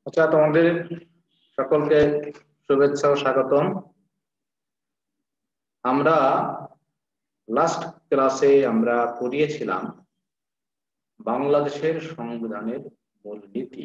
আচ্ছা, তোমাদের সকলকে শুভেচ্ছা ও স্বাগতম। আমরা লাস্ট ক্লাসে আমরা পড়িয়েছিলাম বাংলাদেশের সংবিধানের মূলনীতি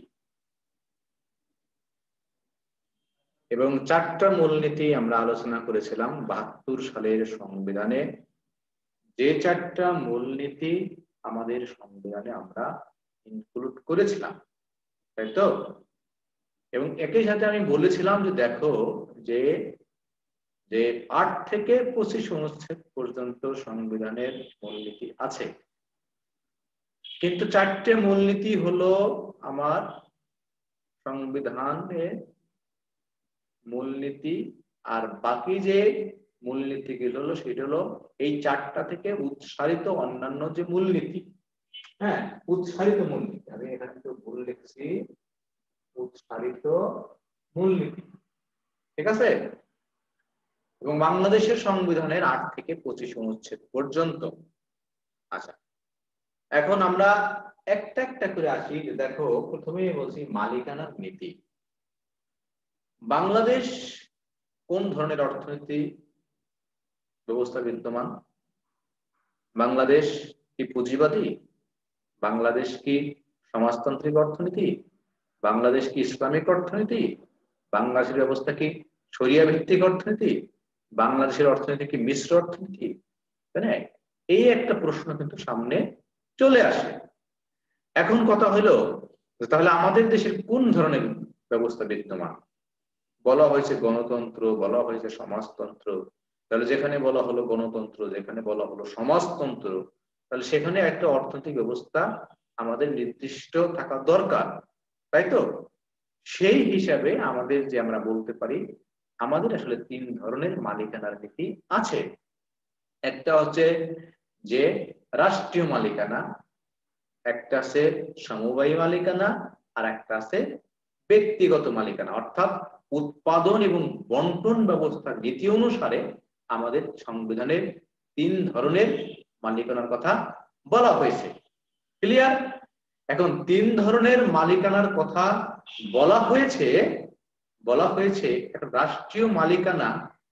এবং 4টা মূলনীতি আমরা আলোচনা করেছিলাম 72 সালের সংবিধানে। যে 4টা মূলনীতি আমাদের সংবিধানে আমরা ইনক্লুড করেছিলাম, তাই তো? এবং একই সাথে আমি বলেছিলাম যে দেখো যে যে 8 থেকে 25 অনুচ্ছেদ পর্যন্ত সংবিধানের মূলনীতি আছে, কিন্তু 4টে মূলনীতি হলো আমার সংবিধানের মূলনীতি। আর বাকি যে মূলনীতিগুলো হলো সেটা হলো এই 4টা থেকে উৎসারিত অন্যান্য যে মূলনীতি। হ্যাঁ, উৎসারিত মূলনীতি, আমি এখানে তো ভুল লিখছি, উৎসারিত মূলনীতি, ঠিক আছে? এবং বাংলাদেশের সংবিধানের 8 থেকে 25 অনুচ্ছেদ পর্যন্ত। আচ্ছা, এখন আমরা একটা একটা করে আসি। দেখো, প্রথমেই বলছি মালিকানার নীতি। বাংলাদেশ কোন ধরনের অর্থনীতি ব্যবস্থা বিদ্যমান? বাংলাদেশ কি পুঁজিবাদী? বাংলাদেশ কি সমাজতান্ত্রিক অর্থনীতি? বাংলাদেশ কি ইসলামিক অর্থনীতি? বাংলাদেশের ব্যবস্থা কি শরিয়া ভিত্তিক অর্থনীতি? বাংলাদেশের অর্থনীতি কি মিশ্র অর্থনীতি? তাই না? এই একটা প্রশ্ন কিন্তু সামনে চলে আসে। এখন কথা হলো, তাহলে আমাদের দেশের কোন ধরনের ব্যবস্থা বিদ্যমান? বলা হয়েছে গণতন্ত্র, বলা হয়েছে সমাজতন্ত্র। তাহলে যেখানে বলা হলো গণতন্ত্র, যেখানে বলা হলো সমাজতন্ত্র, তাহলে সেখানে একটা অর্থনৈতিক ব্যবস্থা আমাদের নির্দিষ্ট থাকা দরকার, তাই তো? সেই হিসাবে আমাদের যে আমরা বলতে পারি আমাদের আসলে 3 ধরনের মালিকানার নীতি আছে। একটা হচ্ছে যে রাষ্ট্রীয় মালিকানা, একটা আছে সমবায়ী মালিকানা, আর একটা আছে ব্যক্তিগত মালিকানা। অর্থাৎ উৎপাদন এবং বন্টন ব্যবস্থার নীতি অনুসারে আমাদের সংবিধানের 3 ধরনের মালিকানার কথা বলা হয়েছে। ক্লিয়ার? এখন 3 ধরনের মালিকানার কথা বলা হয়েছে এখন রাষ্ট্রীয় মালিকানা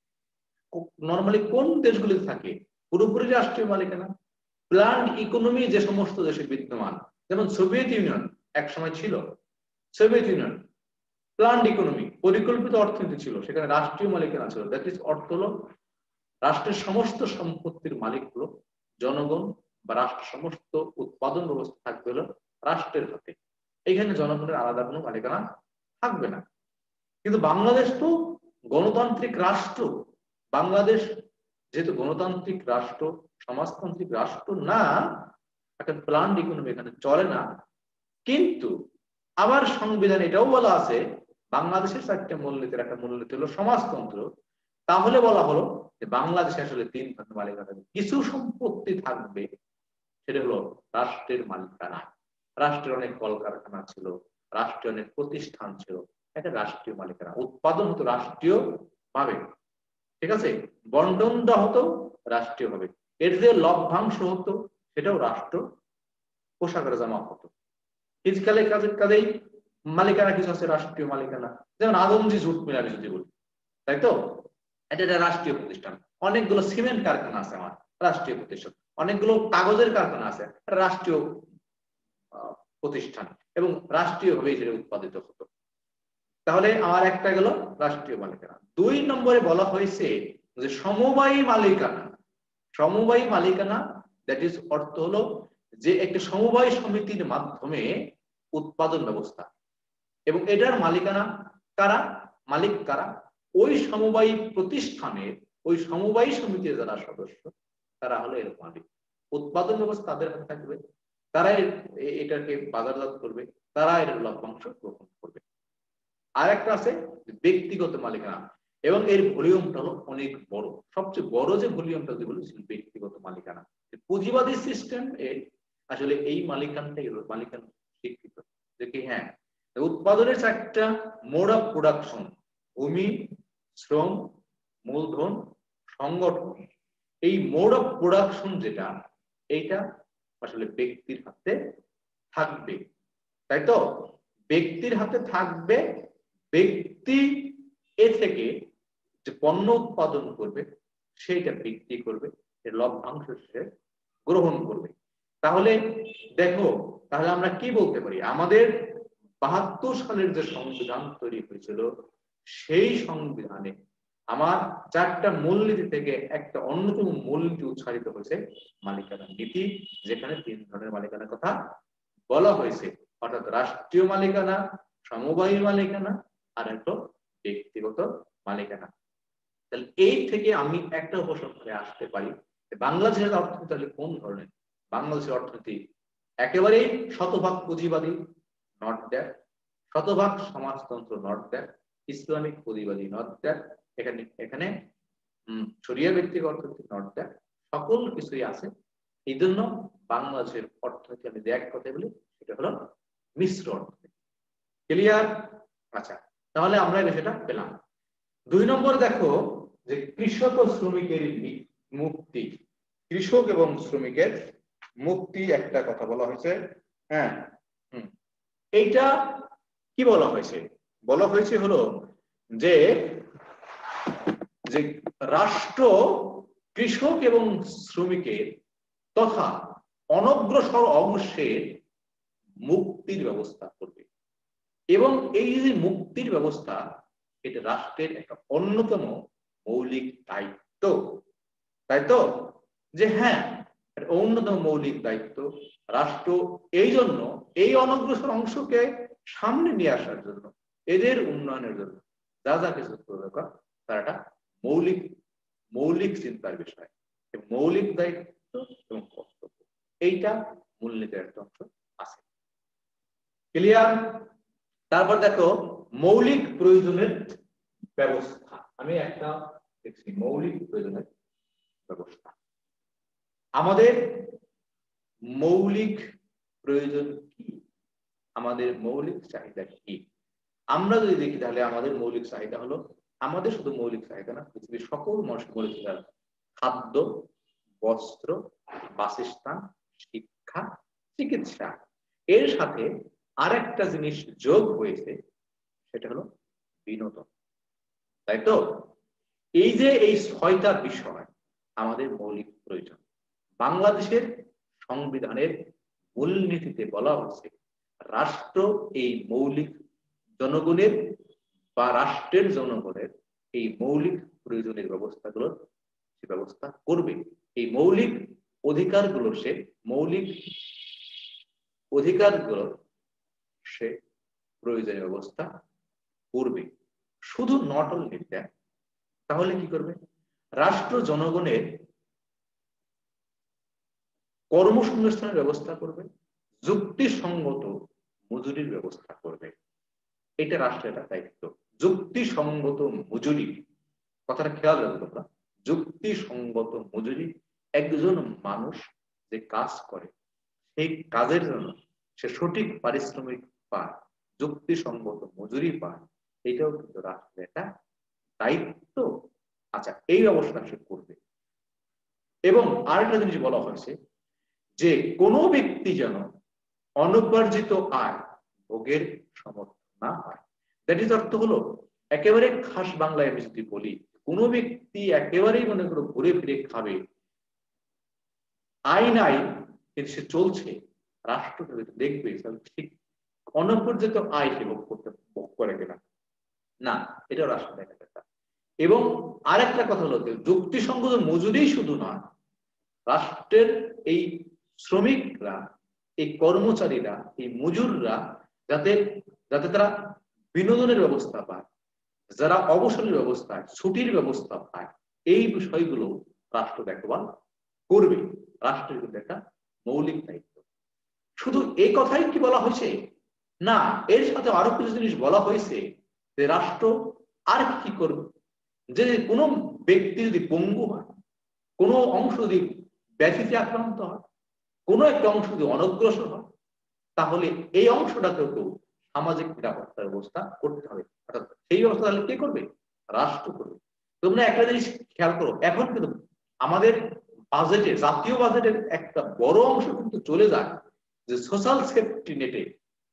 নরমালি কোন দেশগুলিতে থাকে? পুরোপুরি রাষ্ট্রীয় মালিকানা। প্ল্যান্ড ইকোনমি যে সমস্ত দেশে বিদ্যমান, যেমন সোভিয়েত ইউনিয়ন এক সময় ছিল, সোভিয়েত ইউনিয়ন প্ল্যান্ড ইকোনমি, পরিকল্পিত অর্থনীতি ছিল, সেখানে রাষ্ট্রীয় মালিকানা ছিল। দ্যাট ইজ অর্থ হলো রাষ্ট্রের সমস্ত সম্পত্তির মালিক হলো জনগণ, বা রাষ্ট্র সমস্ত উৎপাদন ব্যবস্থা থাকবে হলো রাষ্ট্রের হাতে। এখানে জনগণের আলাদা কোনো মালিকানা থাকবে না। কিন্তু বাংলাদেশ তো গণতান্ত্রিক রাষ্ট্র। বাংলাদেশ যেহেতু গণতান্ত্রিক রাষ্ট্র, সমাজতান্ত্রিক রাষ্ট্র না, এখন প্ল্যান্ড ইকোনমি এখানে চলে না। কিন্তু আবার সংবিধান এটাও বলা আছে বাংলাদেশের 4টে মূলনীতির একটা মূলনীতি হলো সমাজতন্ত্র। তাহলে বলা হলো যে বাংলাদেশে আসলে 3 ধরনের মালিকানা, কিছু সম্পত্তি থাকবে সেটা হলো রাষ্ট্রের মালিকানা। রাষ্ট্রের অনেক কলকারখানা ছিল, রাষ্ট্রের অনেক প্রতিষ্ঠান ছিল, এটা রাষ্ট্রীয় মালিকানা। উৎপাদন হতো রাষ্ট্রীয় ভাবে, ঠিক আছে? বন্টনটা হতো রাষ্ট্রীয় ভাবে। এর যে লভ্যাংশ হতো সেটাও রাষ্ট্র কোষাগারে জমা হতো। ফিজিক্যালি কাজেই মালিকানা কিছু আছে রাষ্ট্রীয় মালিকানা, যেমন আদমজি জুট মিল আমি যদি বলি, তাই তো? এটা একটা রাষ্ট্রীয় প্রতিষ্ঠান। অনেকগুলো সিমেন্ট কারখানা আছে আমার, রাষ্ট্রীয় প্রতিষ্ঠান। অনেকগুলো কাগজের কারখানা আছে, রাষ্ট্রীয় প্রতিষ্ঠান, এবং রাষ্ট্রীয় ভাবে সেটা উৎপাদিত হতো। তাহলে আমার একটা গেল রাষ্ট্রীয় মালিকানা। 2 নম্বরে বলা হয়েছে যে সমবায়ী মালিকানা। সমবায়ী মালিকানা দ্যাট ইজ অর্থ হলো যে একটি সমবায় সমিতির মাধ্যমে উৎপাদন ব্যবস্থা, এবং এটার মালিকানা কারা, মালিক কারা? ওই সমবায়ী প্রতিষ্ঠানের, ওই সমবায়ী সমিতির যারা সদস্য তারা হলো এর মালিক। উৎপাদন ব্যবস্থা তাদের হাতে থাকবে, তারা এটাকে বাজারজাত করবে, তারা এর লভ্যাংশ গ্রহণ করবে। আর একটা আছে ব্যক্তিগত মালিকানা, এবং এর ভলিউমটা হলো অনেক বড়। সবচেয়ে বড় যে ভলিউমটা যে বলেছিল ব্যক্তিগত মালিকানা। পুঁজিবাদী সিস্টেম আসলে এই মালিকানাটাই হলো মালিকানা স্বীকৃত, যে কি হ্যাঁ উৎপাদনের 4টা মোড অফ প্রোডাকশন, ভূমি, শ্রম, মূলধন, সংগঠন। এই মোড অফ প্রোডাকশন যেটা, এইটা আসলে ব্যক্তির হাতে থাকবে, তাই তো? ব্যক্তির হাতে থাকবে, ব্যক্তি এ থেকে যে পণ্য উৎপাদন করবে সেইটা বিক্রি করবে, এর লভ্যাংশ সে গ্রহণ করবে। তাহলে দেখো, তাহলে আমরা কি বলতে পারি, আমাদের ৭২ সালের যে সংবিধান তৈরি হয়েছিল সেই সংবিধানে আমার ৪টা মূলনীতি থেকে একটা অন্যতম মূলনীতি উচ্চারিত হয়েছে মালিকানা নীতি, যেখানে ৩ ধরনের মালিকানার কথা বলা হয়েছে, অর্থাৎ রাষ্ট্রীয় মালিকানা, সমবায়ী মালিকানা আর একটা ব্যক্তিগত মালিকানা। তাহলে এই থেকে আমি একটা উপসংহারে আসতে পারি বাংলাদেশের অর্থনীতি তাহলে কোন ধরনের। বাংলাদেশের অর্থনীতি একেবারেই শতভাগ পুঁজিবাদী, নট দ্যাট, শতভাগ সমাজতন্ত্র, নট দ্যাট, ইসলামিক পুঁজিবাদী, নট দ্যাট, এখানে এখানে শরিয়া ভিত্তিক অর্থনীতি, নট দ্যাট, সকল কিছুই আছে। এই জন্য বাংলাদেশের অর্থনীতি আমি এক কথা বলি সেটা হলো মিশ্র অর্থনীতি। ক্লিয়ার? আচ্ছা, তাহলে আমরা সেটা পেলাম। ২ নম্বর দেখো যে কৃষক ও শ্রমিকের মুক্তি, কৃষক এবং শ্রমিকের মুক্তি একটা কথা বলা হয়েছে। হ্যাঁ, এইটা কি বলা হয়েছে? বলা হয়েছে হলো যে রাষ্ট্র কৃষক এবং শ্রমিকের তথা অনগ্রসর অংশের মুক্তির ব্যবস্থা করবে, এবং এই যে মুক্তির ব্যবস্থা এটা রাষ্ট্রের একটা অন্যতম মৌলিক দায়িত্ব। তাই তো? যে হ্যাঁ, অন্যতম মৌলিক দায়িত্ব রাষ্ট্র এই জন্য এই অনগ্রসর অংশকে সামনে নিয়ে আসার জন্য, এদের উন্নয়নের জন্য যা যা কিছু দরকার তার একটা মৌলিক চিন্তার বিষয়, মৌলিক দায়িত্ব এবং কর্তব্য, এইটা মূলনীতির একটা অংশ আছে। ক্লিয়ার? তারপর দেখো মৌলিক প্রয়োজনের ব্যবস্থা, আমি একটা দেখছি মৌলিক প্রয়োজনের ব্যবস্থা। আমাদের মৌলিক প্রয়োজন কি? আমাদের মৌলিক চাহিদা কি? আমরা যদি দেখি তাহলে আমাদের মৌলিক চাহিদা হলো, আমাদের শুধু মৌলিক চাহিদা না, পৃথিবীর সকল মানুষের মৌলিক চাহিদা খাদ্য, বস্ত্র, বাসস্থান, শিক্ষা, চিকিৎসা। এর সাথে আরেকটা জিনিস যোগ হয়েছে, সেটা হলো বিনোদন। তাই তো? এই যে এই ৬টা বিষয় আমাদের মৌলিক প্রয়োজন। বাংলাদেশের সংবিধানের মূলনীতিতে বলা হচ্ছে রাষ্ট্র এই মৌলিক জনগণের বা রাষ্ট্রের জনগণের এই মৌলিক প্রয়োজনের ব্যবস্থাগুলোর সে ব্যবস্থা করবে। এই মৌলিক অধিকারগুলোর সে প্রয়োজনীয় ব্যবস্থা করবে। শুধু নট অনলি দ্যাট, তাহলে কি করবে? রাষ্ট্র জনগণের কর্মসংস্থানের ব্যবস্থা করবে, যুক্তিসঙ্গত মজুরির ব্যবস্থা করবে। এটা রাষ্ট্রের একটা দায়িত্ব। যুক্তিসঙ্গত মজুরি, কথাটা খেয়াল রাখবো তোমরা, যুক্তিসঙ্গত মজুরি। একজন মানুষ যে কাজ করে সেই কাজের জন্য সে সঠিক পারিশ্রমিক পায়, যুক্তিসঙ্গত মজুরি পায়, এটাও কিন্তু রাষ্ট্রের একটা দায়িত্ব। আচ্ছা, এই ব্যবস্থা সে করবে। এবং আরেকটা জিনিস বলা হয়েছে যে কোনো ব্যক্তি যেন অনুপার্জিত আয় ভোগের সমর্থ না হয়। দ্যাট ইজ অর্থ হলো, একেবারে খাস বাংলায় আমি যদি বলি, কোনো ব্যক্তি একেবারেই মনে করো ঘুরে ফিরে খাবে, আয় নাই কিন্তু সে চলছে, রাষ্ট্র দেখবে ঠিক অনুপার্জিত আয় সে ভোগ করে কিনা না, এটা রাষ্ট্র দেখা দেখা। এবং আরেকটা কথা হলো যে যুক্তিসঙ্গত মজুরি শুধু নয়, রাষ্ট্রের এই শ্রমিকরা, এই কর্মচারীরা, এই মজুররা যাতে তারা বিনোদনের ব্যবস্থা পায়, যারা অবসরের ব্যবস্থা, ছুটির ব্যবস্থা পায়, এই বিষয়গুলো রাষ্ট্র দেখভাল করবে। রাষ্ট্রের কিন্তু একটা মৌলিক দায়িত্ব। শুধু এই কথাই কি বলা হয়েছে? না, এর সাথে আরো কিছু জিনিস বলা হয়েছে যে রাষ্ট্র আর কি করবে। যে কোনো ব্যক্তি যদি পঙ্গু হয়, কোনো অংশ যদি ব্যাধিতে আক্রান্ত হয়, কোনো একটা অংশ যদি অনগ্রসর হয়, তাহলে এই অংশটাকেও কেউ সামাজিক নিরাপত্তার ব্যবস্থা করতে হবে। অর্থাৎ সেই ব্যবস্থা তাহলে কে করবে? রাষ্ট্র করবে। তোমরা একটা জিনিস খেয়াল করো, এখন কিন্তু আমাদের বাজেটে, জাতীয় বাজেটের একটা বড় অংশ কিন্তু চলে যায় যে সোশ্যাল সেফটি নেটে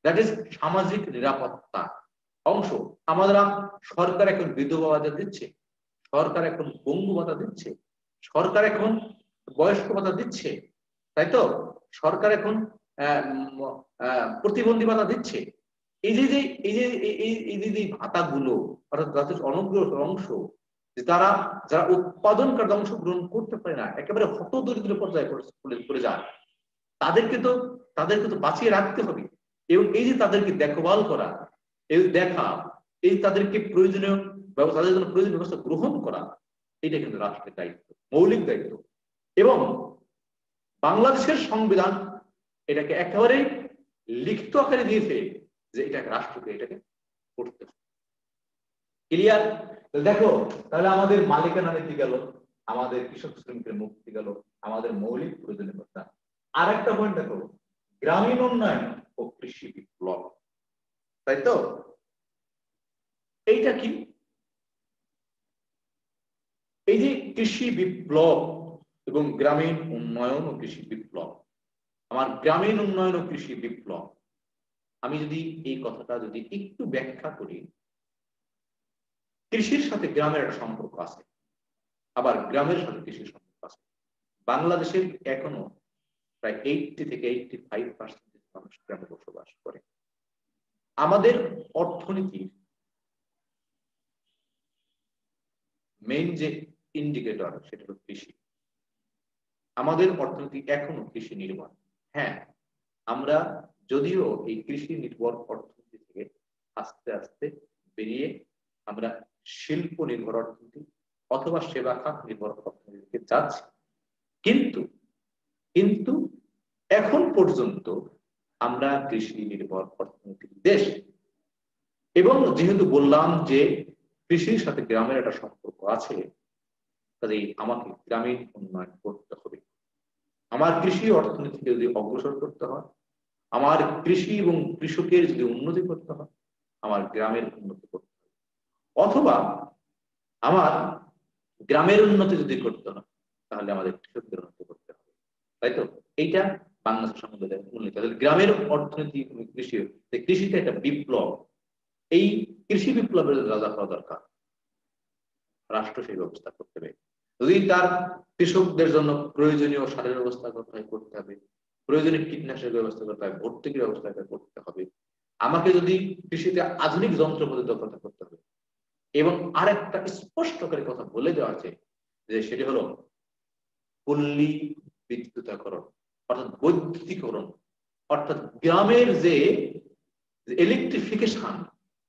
দ্যাট ইজ সামাজিক নিরাপত্তা অংশ। আমরা সরকার এখন বিধবা ভাতা দিচ্ছে, সরকার এখন পঙ্গু ভাতা দিচ্ছে, সরকার এখন বয়স্ক ভাতা দিচ্ছে, তাই তো? সরকার এখন প্রতিবন্ধী ভাতা দিচ্ছে। এই যে যে এই যে এই যে ভাতাগুলো অর্থাৎ যথেষ্ট অনুগ্রহ অংশ, যে তারা যারা উৎপাদন কার্যে অংশগ্রহণ করতে পারে না, একেবারে হতদরিদ্র পর্যায়ে পড়ে যায়, তাদেরকে তো বাঁচিয়ে রাখতে হবে। এবং এই যে তাদেরকে দেখভাল করা, এই দেখা, এই তাদেরকে প্রয়োজনীয় তাদের জন্য প্রয়োজনীয় ব্যবস্থা গ্রহণ করা, এটা কিন্তু রাষ্ট্রের দায়িত্ব, মৌলিক দায়িত্ব। এবং বাংলাদেশের সংবিধান এটাকে একেবারে লিখিত আকারে দিয়েছে যে এটা রাষ্ট্রকে এটাকে করতে হবে। ক্লিয়ার? দেখো তাহলে আমাদের মালিকানা নীতি গেল, আমাদের কৃষক শ্রমিকের মুক্তি গেল, আমাদের মৌলিক প্রয়োজনীয়তা। আর একটা পয়েন্ট দেখো, গ্রামীণ উন্নয়ন ও কৃষি বিপ্লব, তাই তো? এইটা কি? এই যে কৃষি বিপ্লব এবং গ্রামীণ উন্নয়ন ও কৃষি বিপ্লব, আমার গ্রামীণ উন্নয়ন ও কৃষি বিপ্লব, আমি যদি এই কথাটা যদি একটু ব্যাখ্যা করি, কৃষির সাথে গ্রামের একটা সম্পর্ক আছে, আবার গ্রামের সাথে কৃষির সম্পর্ক আছে। বাংলাদেশের এখনো প্রায় 80 থেকে 85% মানুষ গ্রামে বসবাস করে। আমাদের অর্থনীতির মেইন যে ইন্ডিকেটর সেটা হলো কৃষি। আমাদের অর্থনীতি এখনো কৃষি নির্ভর। হ্যাঁ, আমরা যদিও এই কৃষি নির্ভর অর্থনীতি থেকে আস্তে আস্তে বেরিয়ে আমরা শিল্প নির্ভর অর্থনীতি অথবা সেবা খাত নির্ভর অর্থনীতিতে যাচ্ছি, কিন্তু কিন্তু এখন পর্যন্ত আমরা কৃষি নির্ভর অর্থনীতির দেশ। এবং যেহেতু বললাম যে কৃষির সাথে গ্রামের একটা সম্পর্ক আছে, কাজেই আমাকে গ্রামীণ উন্নয়ন করতে হবে। আমার কৃষি অর্থনীতিকে যদি অগ্রসর করতে হয়, আমার কৃষি এবং কৃষকের যদি উন্নতি করতে হয়, আমার গ্রামের উন্নতি করতে হবে। অথবা আমার গ্রামের উন্নতি যদি করতে হয়, তাহলে আমাদের কৃষকদের উন্নতি করতে হবে, তাই তো? এইটা বাংলাদেশ সংবিধানের মূলনীতি। গ্রামের অর্থনীতি কৃষি, কৃষিতে একটা বিপ্লব। এই কৃষি বিপ্লবের রাজা হওয়া দরকার, রাষ্ট্র সেই ব্যবস্থা করতে হবে। যদি তার কৃষকদের জন্য প্রয়োজনীয় সারের ব্যবস্থা করতে হবে, প্রয়োজনীয় কীটনাশকের ব্যবস্থা করতে হবে, ভর্তুকির ব্যবস্থা করতে হবে, আমাকে যদি কৃষিতে আধুনিক যন্ত্রপাতি দক্ষতা করতে হবে। এবং আরেকটা স্পষ্ট করে কথা বলে দেওয়া আছে যে সেটি হলো পল্লী বিদ্যুতাকরণ, অর্থাৎ বৈদ্যুতিকরণ, অর্থাৎ গ্রামের যে ইলেকট্রিফিকেশন,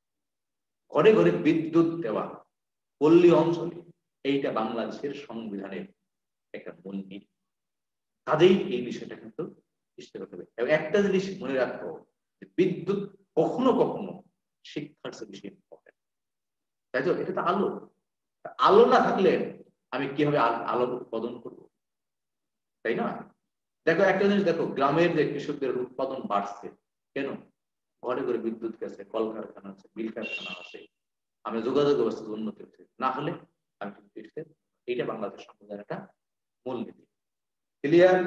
ঘরে ঘরে বিদ্যুৎ দেওয়া পল্লী অঞ্চলে, এইটা বাংলাদেশের সংবিধানের একটা মূলনীতি। কাজেই এই বিষয়টা কিন্তু চেষ্টা করতে হবে। এবং একটা জিনিস মনে রাখবো, বিদ্যুৎ কখনো কখনো শিক্ষার চেয়ে বেশি ইম্পর্টেন্ট, তাই তো? এটা তো আলো, আলো না থাকলে আমি কিভাবে আলোর উৎপাদন করব, তাই না? দেখো একটা জিনিস দেখো, গ্রামের যে কৃষকদের উৎপাদন বাড়ছে কেন? ঘরে ঘরে বিদ্যুৎ গেছে, কলকারখানা আছে, মিল কারখানা আছে, আমি যোগাযোগ ব্যবস্থা উন্নতি হচ্ছে, না হলে আমি কিন্তু এইটা বাংলাদেশ সংবিধানের একটা মূলনীতি। ক্লিয়ার?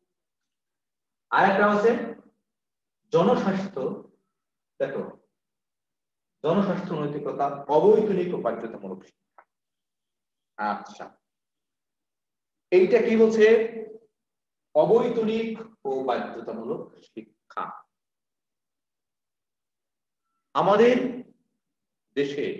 আরেকটা আছে জনস্বাস্থ্য। দেখো, জনস্বাস্থ্য নৈতিকতা, অবৈতনিক ও বাধ্যতামূলক শিক্ষা। আচ্ছা, এইটা কি বলছে? অবৈতনিক ও বাধ্যতামূলক শিক্ষা। আমাদের দেশের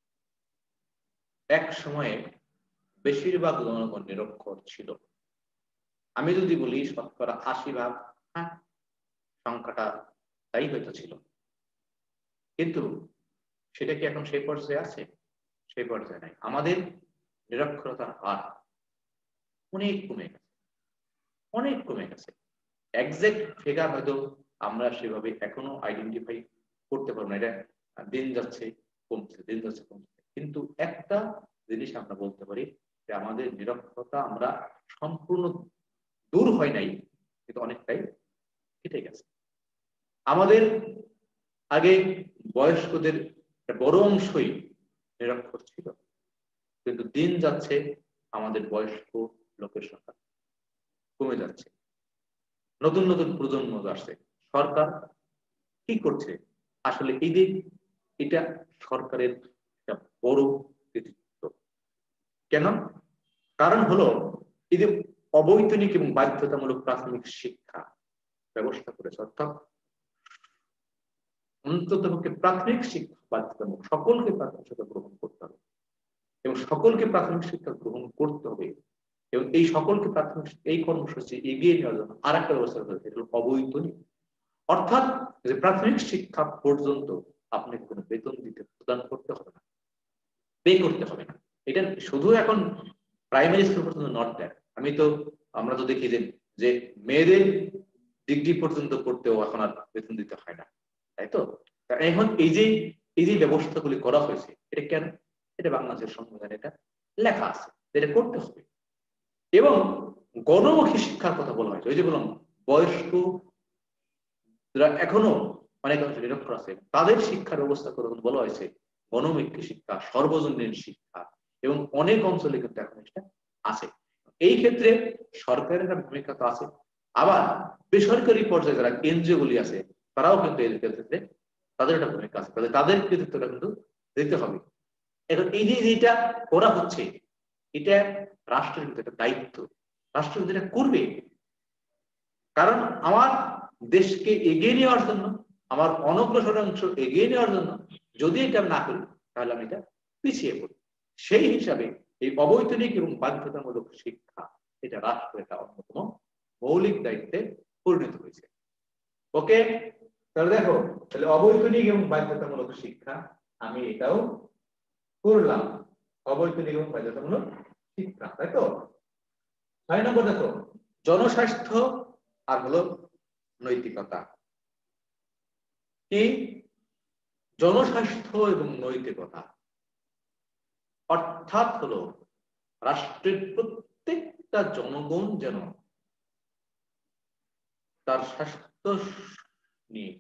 এক সময়ে বেশিরভাগ জনগণ নিরক্ষর ছিল। আমি যদি বলি 80%, হ্যাঁ, সংখ্যাটা তাই হয়তো ছিল, কিন্তু সেটা কি এখন সেই পর্যায়ে আছে? সেই পর্যায়ে নাই। আমাদের নিরক্ষরতার হার অনেক কমে গেছে, অনেক কমে গেছে। এক্সাক্ট ফিগার হয়তো আমরা সেভাবে এখনো আইডেন্টিফাই করতে পারবো না, এটা দিন যাচ্ছে কমছে, দিন যাচ্ছে কমছে। কিন্তু একটা জিনিস আমরা বলতে পারি যে আমাদের নিরক্ষরতা আমরা সম্পূর্ণ দূর হয় নাই, কিন্তু অনেকটাই কেটে গেছে। আমাদের আগে বয়স্কদের বড় অংশই নিরক্ষর ছিল, কিন্তু দিন যাচ্ছে আমাদের বয়স্ক লোকের সংখ্যা কমে যাচ্ছে, নতুন নতুন প্রজন্ম আসছে। সরকার কি করছে আসলে এই যে এটা সরকারের একটা বড় কৃতিত্ব। কেন? কারণ হলো এই যে অবৈতনিক এবং বাধ্যতামূলক প্রাথমিক শিক্ষা ব্যবস্থা করেছে, অর্থাৎ অন্ততপক্ষে প্রাথমিক শিক্ষা বাধ্যতামূলক, সকলকে প্রাথমিক শিক্ষা গ্রহণ করতে হবে এবং সকলকে প্রাথমিক শিক্ষা গ্রহণ করতে হবে। এবং এই সকলকে প্রাথমিক এই কর্মসূচি এগিয়ে নেওয়ার জন্য আর একটা ব্যবস্থা করেছে, এটা হলো অবৈতনিক, অর্থাৎ যে প্রাথমিক শিক্ষা পর্যন্ত আপনাকে কোনো বেতন দিতে প্রদান করতে হবে না, পে করতে হবে না। এটা শুধু এখন প্রাইমারি স্কুল পর্যন্ত নট দ্যাট, আমরা তো দেখি যে মেয়েদের ডিগ্রি পর্যন্ত পড়তেও এখন আর বেতন দিতে হয় না, তাই তো? এখন এই যে ব্যবস্থাগুলি করা হয়েছে, এটা কেন? এটা বাংলাদেশের সংবিধানে এটা লেখা আছে, এটা করতে হবে। এবং গণমুখী শিক্ষার কথা বলা হয়েছে, ওই যে বললাম বয়স্ক যারা এখনো অনেক অংশে নিরক্ষর আছে তাদের শিক্ষার ব্যবস্থা করে বলা হয়েছে গণমুখী শিক্ষা, সর্বজনীন শিক্ষা, এবং অনেক অঞ্চলে কিন্তু এখন এটা আছে। এই ক্ষেত্রে সরকারের একটা ভূমিকা তো আছে, আবার বেসরকারি পর্যায়ে যারা এনজিও গুলি আছে তারাও কিন্তু এর ক্ষেত্রে তাদের একটা ভূমিকা আছে, তাদের কৃতিত্বটা কিন্তু দিতে হবে। এখন এই যে যেটা করা হচ্ছে, এটা রাষ্ট্রের কিন্তু একটা দায়িত্ব, রাষ্ট্র কিন্তু এটা করবে। কারণ আমার দেশকে এগিয়ে নেওয়ার জন্য, আমার অনগ্রসর অংশ এগিয়ে নেওয়ার জন্য যদি এটা না করি তাহলে আমি এটা পিছিয়ে পড়ি। সেই হিসাবে এই অবৈতনিক এবং বাধ্যতামূলক শিক্ষা এটা রাষ্ট্রের একটা অন্যতম মৌলিক দায়িত্বে পরিণত হয়েছে। ওকে, তাহলে দেখো, তাহলে অবৈতনিক এবং বাধ্যতামূলক শিক্ষা আমি এটাও করলাম, অবৈতনিক এবং বাধ্যতামূলক শিক্ষা, তাই তো? 6 নম্বর দেখো, জনস্বাস্থ্য আর হলো নৈতিকতা। কি? জনস্বাস্থ্য এবং নৈতিকতা অর্থাৎ হলো রাষ্ট্রের প্রত্যেকটা জনগণ যেন তার স্বাস্থ্য নিয়ে,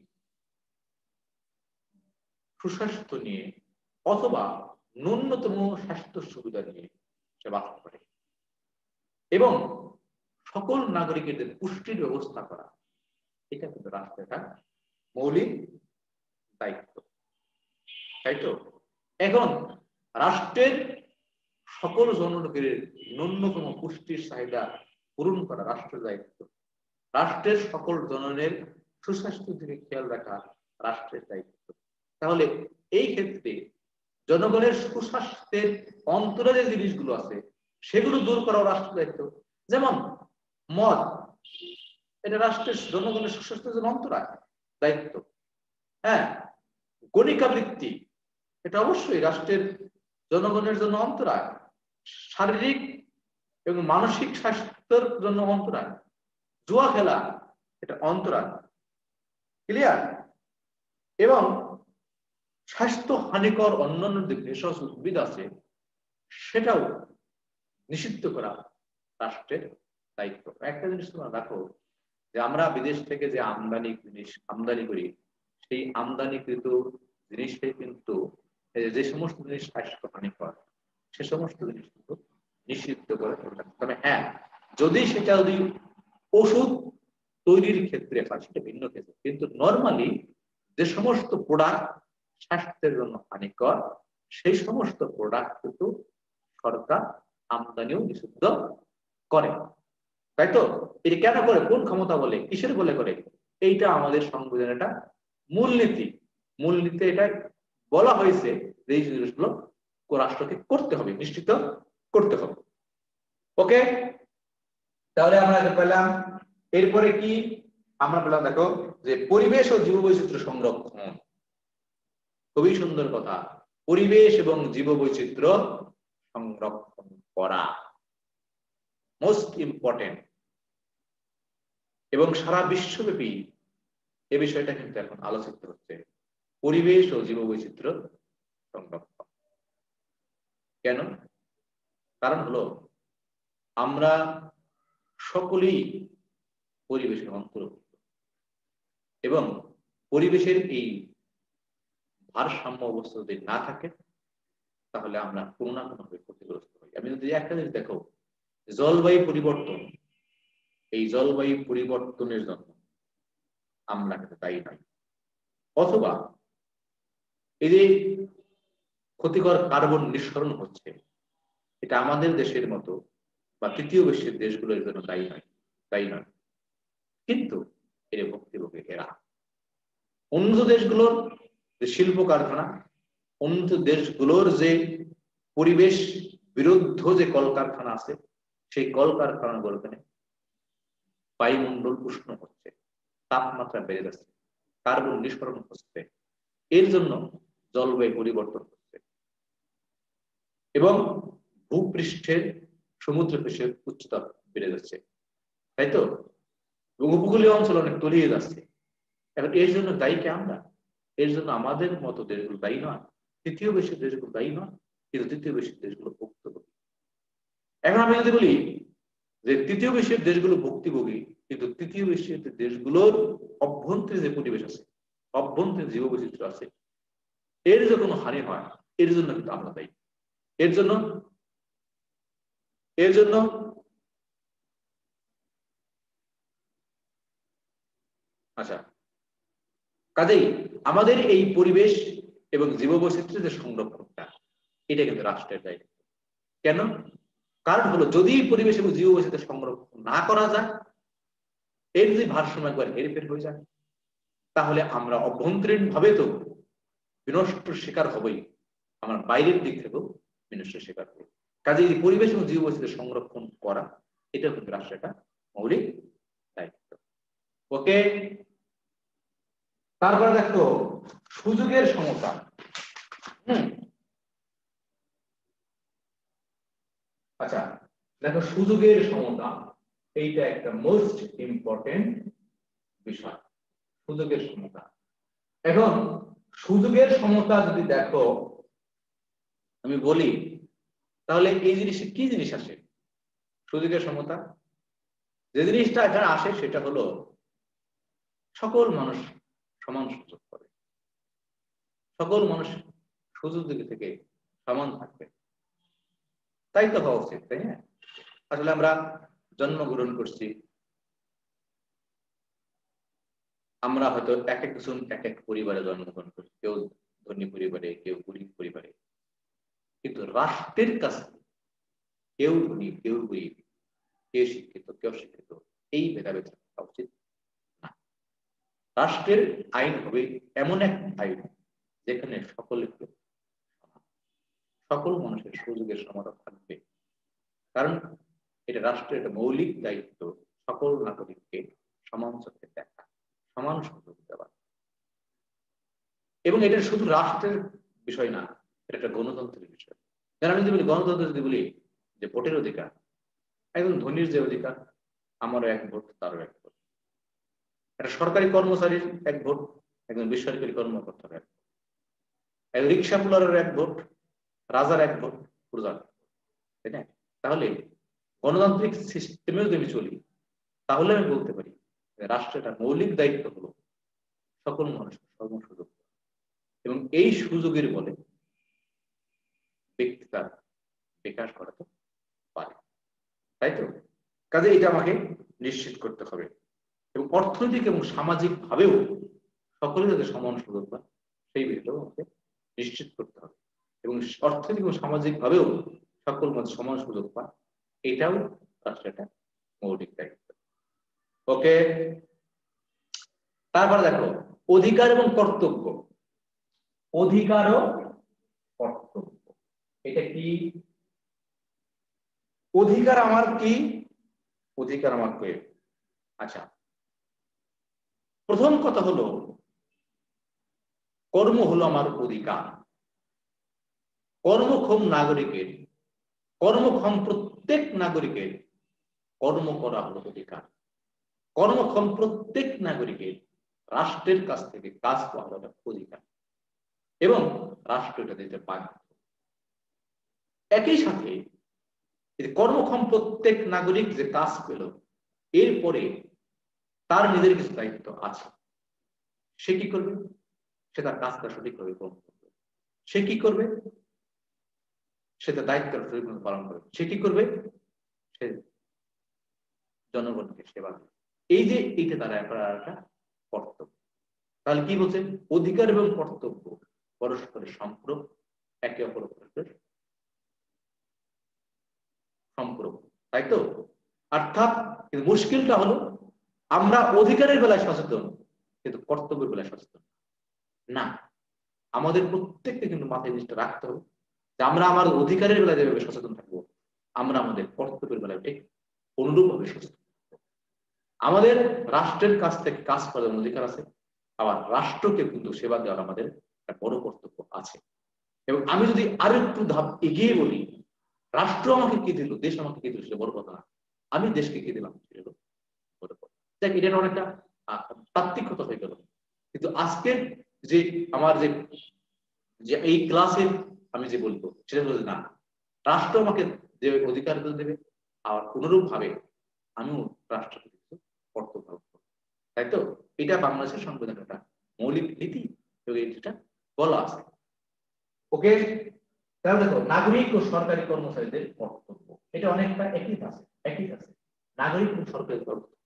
সুস্বাস্থ্য নিয়ে অথবা ন্যূনতম স্বাস্থ্য সুবিধা নিয়ে সে বাস করে, এবং সকল নাগরিকের পুষ্টির ব্যবস্থা করা, এটা কিন্তু রাষ্ট্রের মৌলিক দায়িত্ব, তাই তো? এখন রাষ্ট্রের সকল জনগণের ন্যূনতম পুষ্টির চাহিদা পূরণ করা রাষ্ট্রের দায়িত্ব, রাষ্ট্রের সকল জনগণের সুস্বাস্থ্যের দিকে খেয়াল রাখা রাষ্ট্রের দায়িত্ব। তাহলে এই ক্ষেত্রে জনগণের সুস্বাস্থ্যের অন্তরে যে জিনিসগুলো আছে সেগুলো দূর করাও রাষ্ট্রের দায়িত্ব। যেমন মদ, এটা রাষ্ট্রের জনগণের সুস্বাস্থ্যের জন্য অন্তরায় দায়িত্ব। হ্যাঁ, গণিকা বৃত্তি, এটা অবশ্যই রাষ্ট্রের জনগণের জন্য অন্তরায়, শারীরিক এবং মানসিক স্বাস্থ্যের জন্য অন্তরায়। জুয়া খেলা, এটা অন্তরায়, ক্লিয়ার? এবং স্বাস্থ্য হানিকর অন্যান্য যে ভেষজ উদ্ভিদ আছে সেটাও নিষিদ্ধ করা রাষ্ট্রের দায়িত্ব। একটা জিনিস তোমরা দেখো, যে আমরা বিদেশ থেকে যে আমদানি করি, সেই আমদানিকৃত জিনিসটাই কিন্তু যে সমস্ত জিনিস স্বাস্থ্য হানিকর সে সমস্ত জিনিস কিন্তু নিষিদ্ধ করে। তবে হ্যাঁ, যদি ওষুধ তৈরির ক্ষেত্রে হয় সেটা ভিন্ন ক্ষেত্রে, কিন্তু নর্মালি যে সমস্ত প্রোডাক্ট স্বাস্থ্যের জন্য হানিকর সেই সমস্ত প্রোডাক্ট কিন্তু সরকার আমদানিও নিষিদ্ধ করে, তাই তো? এটা কেন করে? কোন ক্ষমতা বলে, কিসের বলে করে? এইটা আমাদের সংবিধানের একটা মূলনীতি এটা বলা হয়েছে যে এই জিনিসগুলো রাষ্ট্রকে করতে হবে, নিশ্চিত করতে হবে। ওকে, তাহলে আমরা পেলাম। এরপরে কি আমরা পেলাম? দেখো, যে পরিবেশ ও জীববৈচিত্র্য সংরক্ষণ, খুবই সুন্দর কথা, পরিবেশ এবং জীববৈচিত্র্য সংরক্ষণ করা মোস্ট ইম্পর্টেন্ট, এবং সারা বিশ্বব্যাপী এ বিষয়টা কিন্তু এখন আলোচিত হচ্ছে, পরিবেশ ও জীববৈচিত্র্য সংরক্ষণ। কেন? কারণ হলো আমরা সকলেই পরিবেশের অন্তর্ভুক্ত, এবং পরিবেশের এই ভারসাম্য অবস্থা যদি না থাকে তাহলে আমরা কোনো না কোনো ভাবে ক্ষতিগ্রস্ত হই। আমি যদি একটা জিনিস দেখো, জলবায়ু পরিবর্তন, এই জলবায়ু পরিবর্তনের জন্য আমরা দায়ী নই, অথবা এই যে ক্ষতিকর কার্বন নিঃসরণ হচ্ছে, এটা আমাদের দেশের মতো বা তৃতীয় বিশ্বের দেশগুলোর জন্য দায়ী নয়, কিন্তু এর ভুক্তভোগী এরা। উন্নত দেশগুলোর যে শিল্প কারখানা, উন্নত দেশগুলোর যে পরিবেশ বিরুদ্ধ যে কলকারখানা আছে, সেই কলকারখানাগুলোতে বায়ুমণ্ডল উষ্ণ হচ্ছে, তাপমাত্রা বেড়ে যাচ্ছে, কার্বন নিঃসরণ হচ্ছে, এর জন্য জলবায়ু পরিবর্তন হচ্ছে এবং ভূপৃষ্ঠের সমুদ্র পৃষ্ঠের উচ্চতা বেড়ে যাচ্ছে, তাই তো? উপকূলীয় অঞ্চল অনেক তলিয়ে যাচ্ছে। এখন এর জন্য দায়ী কে আমরা? এর জন্য আমাদের মতো দেশগুলো দায়ী নয়, তৃতীয় বিশ্বের দেশগুলো দায়ী নয়, কিন্তু তৃতীয় বিশ্বের দেশগুলো ভুক্তভোগী। এখন আমি যদি বলি যে তৃতীয় বিশ্বের দেশগুলো ভুক্তভোগী, কিন্তু তৃতীয় বিশ্বের দেশগুলোর অভ্যন্তরীণ যে পরিবেশ আছে, অভ্যন্তরীণ জীববৈচিত্র্য আছে, এর যে কোনো হানি হয়, এর জন্য কিন্তু আমরা দায়ী। এর জন্য আচ্ছা, কাজেই আমাদের এই পরিবেশ এবং জীববৈচিত্র্যের যে সংরক্ষণটা, এটা কিন্তু রাষ্ট্রের দায়িত্ব। কেন? কারণ হলো, যদি পরিবেশ এবং জীববৈচিত্র্য সংরক্ষণ না করা যায়, এর যদি ভারসাম্য একবার হেরফের হয়ে যায়, তাহলে আমরা অভ্যন্তরীণ ভাবে তো বিনষ্টের শিকার হবই, আমরা বাইরের দিক থেকেও বিনষ্টের শিকার হব। কাজে এই পরিবেশ এবং জীববৈচিত্র্য সংরক্ষণ করা, এটা কিন্তু রাষ্ট্রের একটা মৌলিক দায়িত্ব। ওকে, তারপরে দেখো সুযোগের সমতা। আচ্ছা দেখো, সুযোগের সমতা এইটা একটা মোস্ট ইম্পর্টেন্ট বিষয়, সুযোগের সমতা। এখন সুযোগের সমতা যদি দেখো আমি বলি, তাহলে এই জিনিসটা কি জিনিস আসে? সুযোগের সমতা যে জিনিসটা এখানে আসে সেটা হলো সকল মানুষ সমান সুযোগ পাবে, সকল মানুষ সুযোগ দিক থেকে সমান থাকবে, তাই তো হওয়া উচিত, তাই না? আসলে আমরা জন্মগ্রহণ করছি, আমরা হয়তো এক একজন এক এক পরিবারে জন্মগ্রহণ করছি, কেউ ধনী পরিবারে, কেউ গরিব পরিবারে, কিন্তু রাষ্ট্রের কাছে কেউ ধনী কেউ গরিব, কে শিক্ষিত কেউ শিক্ষিত, এই ভেদাভেদ থাকা উচিত না। রাষ্ট্রের আইন হবে এমন এক আইন যেখানে সকল মানুষের সুযোগের সমতা থাকবে, কারণ এটা রাষ্ট্রের একটা মৌলিক দায়িত্ব সকল নাগরিককে সমান চোখে দেখা, সমান সুযোগ দেওয়া। এবং এটা শুধু রাষ্ট্রের বিষয় না, এটা একটা গণতন্ত্রের বিষয়। যারা আমি যদি বলি গণতন্ত্র, যদি বলি যে ভোটের অধিকার, একজন ধনীর যে অধিকার, আমারও এক ভোট তারও এক ভোট, একটা সরকারি কর্মচারীর এক ভোট, একজন বেসরকারি কর্মকর্তার এক ভোট, এক রিক্সা পুলারের এক ভোট, রাজার এক ভোট, প্রজার, তাই না? তাহলে গণতান্ত্রিক সিস্টেমে যদি আমি চলি, তাহলে আমি বলতে পারি রাষ্ট্রের মৌলিক দায়িত্ব হলো সকল মানুষের সর্বসুযোগ, এবং এই সুযোগের বলে ব্যক্তি তার বিকাশ ঘটাতে পারে, তাই তো? কাজে এটা আমাকে নিশ্চিত করতে হবে, এবং অর্থনৈতিক এবং সামাজিক ভাবেও সকলে যাতে সমান সুযোগ পায় সেই বিষয়টাও আমাকে নিশ্চিত করতে হবে, এবং অর্থনৈতিক এবং সামাজিক ভাবেও সকল মানুষ সমান সুযোগ পায়, এটাও রাষ্ট্রের একটা মৌলিক দায়িত্ব। ওকে, তারপরে দেখো অধিকার এবং কর্তব্য। অধিকার ও কর্তব্য এটা কি? অধিকার আমার কি, অধিকার আমার কি? আচ্ছা, প্রথম কথা হলো কর্ম হলো আমার অধিকার। কর্মক্ষম নাগরিকের, কর্মক্ষম প্রত্যেক নাগরিকের কর্ম করা হলো অধিকার। কর্মক্ষম প্রত্যেক নাগরিকের রাষ্ট্রের কাছ থেকে কাজ পাওয়া হলো অধিকার, এবং রাষ্ট্র এটা দিতে বাধ্য। একই সাথে কর্মক্ষম প্রত্যেক নাগরিক যে কাজ পেল, এরপরে তার নিজের কিছু দায়িত্ব আছে। সে কি করবে? সে তার কাজটা সঠিকভাবে গ্রহণ করবে। সে কি করবে? সে তার দায়িত্ব সঠিকভাবে পালন করবে। সে কি করবে? সে জনগণকে সেবা করবে। এই যে এইটা তারা একটা কর্তব্য। তাহলে কি বলছে? অধিকার এবং কর্তব্য পরস্পরের সম্পর্ক, একে অপরের সম্পর্ক, তাই তো? অর্থাৎ মুশকিলটা হলো আমরা অধিকারের বেলায় সচেতন কিন্তু কর্তব্যের বেলায় সচেতন না। আমাদের প্রত্যেককে কিন্তু মাথায় জিনিসটা রাখতে হবে যে আমরা আমার অধিকারের বেলায় যেভাবে সচেতন থাকবো, আমরা আমাদের কর্তব্যের বেলায় অনুরূপভাবে সচেতন থাকবো। আমাদের রাষ্ট্রের কাছ থেকে কাজ করার অধিকার আছে, আবার রাষ্ট্রকে কিন্তু সেবা দেওয়ার আমাদের একটা বড় কর্তব্য আছে। এবং আমি যদি আরো একটু ধাপ এগিয়ে বলি, রাষ্ট্র আমাকে কি দিল, দেশ আমাকে কি দিল, সেটা বড় কথা না, আমি দেশকে কি দিলাম সেটা বড় কথা। দেখ, এটা অনেকটা তাত্ত্বিকতা হয়ে গেল, কিন্তু আজকের যে আমার যে এই ক্লাসে আমি যে বলবো সেটা হলো না, রাষ্ট্র আমাকে যে অধিকার দেবে আর অনুরূপ ভাবে আমিও রাষ্ট্রকে কর্তব্য করবো, তাই তো? এটা বাংলাদেশের সংবিধানের একটা মৌলিক নীতি, এটা বলা আছে। ওকে, তাহলে দেখো নাগরিক ও সরকারি কর্মচারীদের কর্তব্য এটা অনেকটা একই আছে। নাগরিক ও সরকারি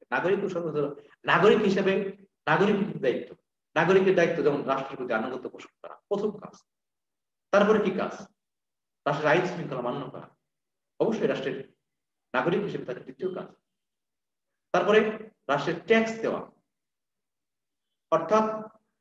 নাগরিক হিসেবে নাগরিকের দায়িত্ব, নাগরিকের দায়িত্ব যেমন রাষ্ট্রের প্রতি আনুগত্য পোষণ করা প্রথম কাজ। তারপরে কি কাজ? রাষ্ট্রের আইন শৃঙ্খলা মান্য করা, অবশ্যই রাষ্ট্রের নাগরিক হিসেবে তাদের দ্বিতীয় কাজ। তারপরে রাষ্ট্রের ট্যাক্স দেওয়া, অর্থাৎ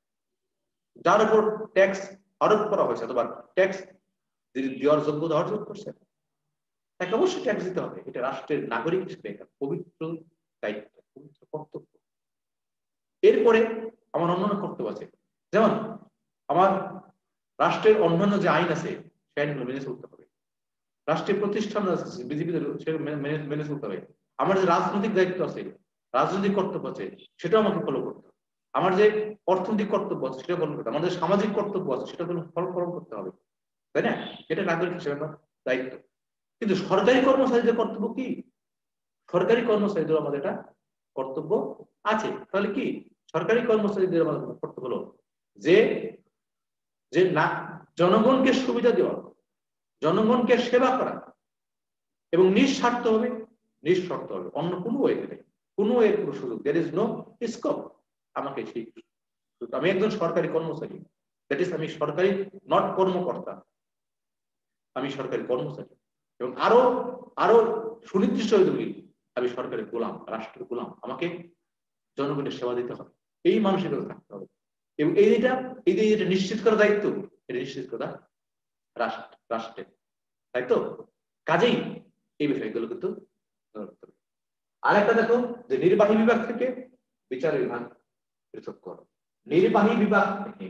যার উপর ট্যাক্স আরোপ করা হয়েছে অথবা ট্যাক্স যিনি দেওয়ার যোগ্যতা অর্জন করছেন তাকে অবশ্যই ট্যাক্স দিতে হবে। এটা রাষ্ট্রের নাগরিক হিসেবে একটা পবিত্র দায়িত্ব, পবিত্র কর্তব্য। এরপরে আমার অন্যান্য কর্তব্য আছে, যেমন আমার রাষ্ট্রের অন্যান্য যে আইন আছে সে আইনগুলো মেনে চলতে হবে। রাষ্ট্রীয় প্রতিষ্ঠান আছে বিজেপি মেনে চলতে হবে। আমার যে রাজনৈতিক দায়িত্ব আছে, রাজনৈতিক কর্তব্য আছে, সেটাও আমাকে ফলো করতে হবে। আমার যে অর্থনৈতিক কর্তব্য আছে সেটা পালন করতে হবে। আমাদের সামাজিক কর্তব্য আছে সেটা পালন করতে হবে, তাই না? এটা নাগরিক হিসেবে আমার দায়িত্ব। কিন্তু সরকারি কর্মচারীদের কর্তব্য কি? সরকারি কর্মচারীদের আমাদের একটা কর্তব্য আছে। তাহলে কি সরকারি কর্মচারীদের আমাদের কর্তব্য হলো যে যে না জনগণকে সুবিধা দেওয়া, জনগণকে সেবা করা এবং নিঃস্বার্থ হবে, নিঃশর্ত হবে, অন্য কোনো ওয়ে নেই, কোনো এর কোনো সুযোগ, দেয়ার ইজ নো স্কোপ আমাকে সেই, আমি একজন সরকারি কর্মচারী, দ্যাট ইজ আমি সরকারি নট কর্মকর্তা, আমি সরকারি কর্মচারী। এবং আরো আরো সুনির্দিষ্ট হয়ে বলি আমি সরকারের গোলাম, রাষ্ট্রের গোলাম, আমাকে জনগণের সেবা দিতে হবে, এই মানসিকতা থাকতে হবে। এবং এই যে এটা নিশ্চিত করার দায়িত্ব, এটা নিশ্চিত করা রাষ্ট্রের, তাই তো? কাজেই এই বিষয়গুলো কিন্তু আরেকটা দেখো যে নির্বাহী বিভাগ থেকে বিচার বিভাগ পৃথক করো, নির্বাহী বিভাগ থেকে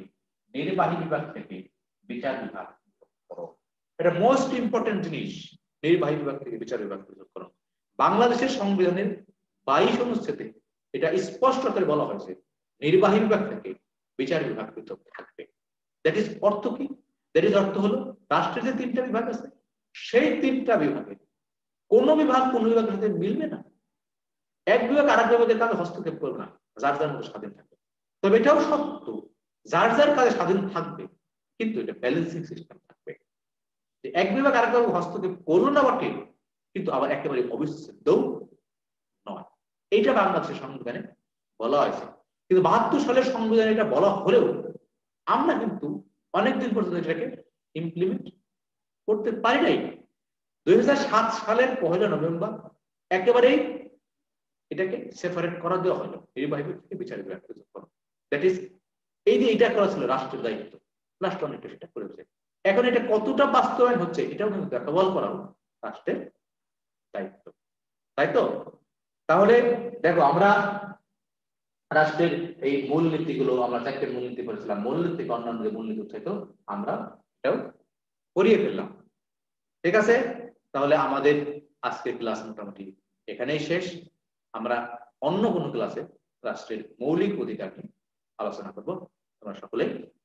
বিচার বিভাগ করো, এটা মোস্ট ইম্পর্টেন্ট জিনিস। নির্বাহী বিভাগ থেকে বিচার বিভাগ পৃথক করো। বাংলাদেশের সংবিধানের 22 অনুচ্ছেদে এটা স্পষ্ট করে বলা হয়েছে নির্বাহী বিভাগ থেকে বিচার বিভাগ পৃথক থাকবে। দ্যাট ইজ অর্থ কি? দ্যাট ইজ অর্থ হলো রাষ্ট্রের যে 3টা বিভাগ আছে সেই 3টা বিভাগে কোন বিভাগ কোন বিভাগের সাথে মিলবে না। এক বিভাগ আরেক বিভাগের কাজে হস্তক্ষেপ করবে না, যার যার মতো স্বাধীন থাকবে। তবে এটাও সত্য যার যার কাজে স্বাধীন থাকবে, কিন্তু এটা ব্যালেন্সিং সিস্টেম থাকবে, যে এক বিভাগ আরেক বিভাগ হস্তক্ষেপ করলো না বটে কিন্তু আবার একেবারে অবিচ্ছেদ্য নয়। এইটা বাংলাদেশের সংবিধানে বলা হয়েছে। কিন্তু 72 সালের সংবিধানে এটা বলা হলেও আমরা কিন্তু অনেকদিন পর্যন্ত এটাকে ইমপ্লিমেন্ট করতে পারি নাই। 2007 সালের 1 নভেম্বর একেবারেই এটাকে সেপারেট করা দেওয়া হলো, নির্বাহী বিভাগ থেকে বিচার বিভাগ পৃথক করা। দ্যাট ইজ এই যে এটা করা ছিল রাষ্ট্রের দায়িত্ব, রাষ্ট্র অনেকটা সেটা করেছে। এখন এটা কতটা বাস্তবায়ন হচ্ছে এটাও কিন্তু দেখাবল করা রাষ্ট্রের দায়িত্ব, তাই তো? তাহলে দেখো আমরা রাষ্ট্রের এই মূলনীতিগুলো আমরা 4টে মূলনীতি করেছিলাম, মূলনীতি থেকে অন্যান্য যে মূলনীতি উঠে তো আমরা এটাও করিয়ে ফেললাম। ঠিক আছে, তাহলে আমাদের আজকের ক্লাস মোটামুটি এখানেই শেষ। আমরা অন্য কোনো ক্লাসে রাষ্ট্রের মৌলিক অধিকার নিয়ে আলোচনা করব। তোমরা সকলেই